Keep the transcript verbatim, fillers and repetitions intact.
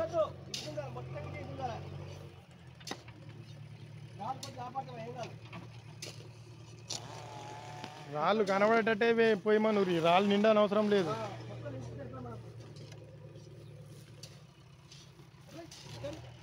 రాళ్ళు కనబడేటట్టే పోయమనూరి రాళ్ళు నిండా అవసరం లేదు. Thank you.